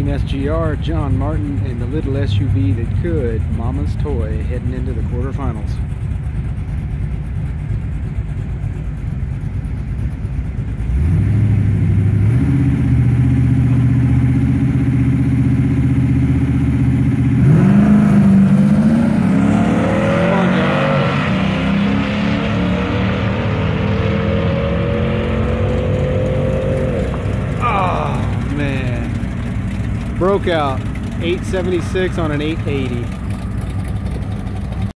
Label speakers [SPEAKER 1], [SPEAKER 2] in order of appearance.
[SPEAKER 1] SGR, John Martin, and the little SUV that could, Mama's Toy, heading into the quarterfinals. Broke out 876 on an 880.